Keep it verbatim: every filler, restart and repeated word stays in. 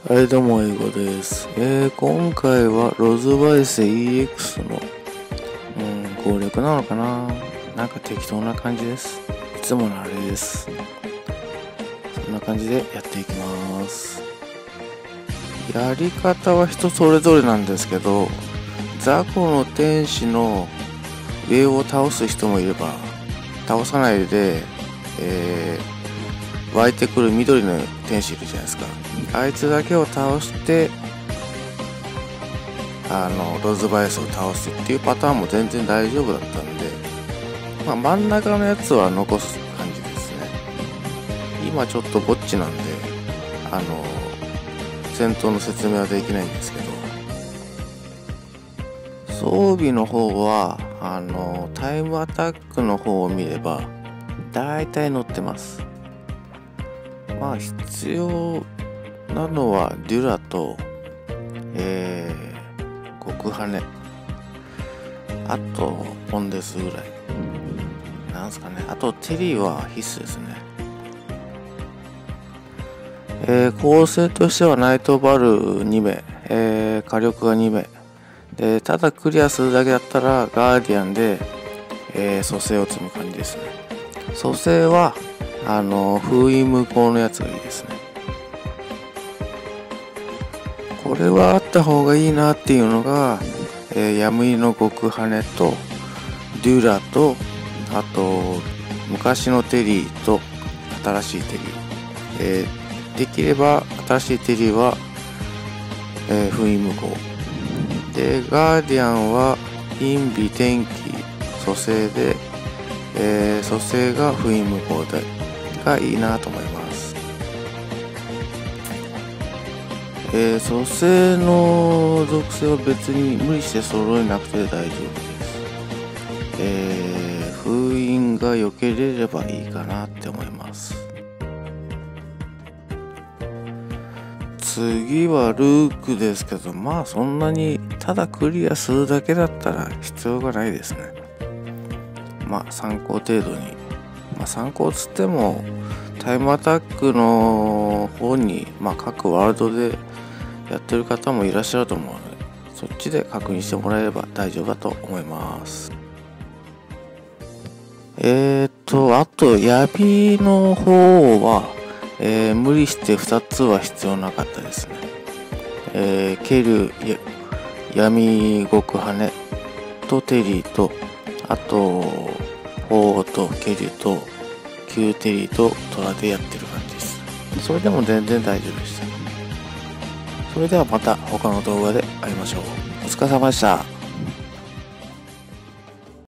はい、どうも、英語です。えー、今回はロズバイス イーエックス の、うん、攻略なのかな、なんか適当な感じです。いつものあれです。そんな感じでやっていきます。やり方は人それぞれなんですけど、雑魚の天使の上を倒す人もいれば、倒さないで、えー、湧いてくる緑の天使いるじゃないですか。あいつだけを倒してあのロズバイスを倒すっていうパターンも全然大丈夫だったんで、まあ、真ん中のやつは残す感じですね。今ちょっとぼっちなんであの戦闘の説明はできないんですけど、装備の方はあのタイムアタックの方を見ればだいたい載ってます。まあ必要なのはデュラと、えー、極羽、あとポンデスぐらいなんすかね。あとテリーは必須ですね。えー、構成としてはナイトバルにめい、えー、火力がにめいで、ただクリアするだけだったらガーディアンで、えー、蘇生を積む感じですね。蘇生はあの封印無効のやつがいいですね。これはあった方がいいなっていうのが、えー、ヤムイの極羽とデュラと、あと昔のテリーと新しいテリー、えー、できれば新しいテリーは、えー、封印無効で、ガーディアンは陰微天気蘇生で、えー、蘇生が封印無効でがいいなと思います。えー、蘇生の属性は別に無理して揃えなくて大丈夫です。えー、封印が良けれればいいかなって思います。次はルークですけど、まあそんなにただクリアするだけだったら必要がないですね。まあ参考程度に、まあ参考つってもタイムアタックの方に、まあ各ワールドでやってる方もいらっしゃると思うので、そっちで確認してもらえれば大丈夫だと思います。えーとあと闇の方は、えー、無理してふたつは必要なかったですね。えー、ケルや闇極羽とテリーと、あとフォーとケルとキューテリーとトラでやってる感じです。それでも全然大丈夫でした。それではまた他の動画で会いましょう。お疲れ様でした。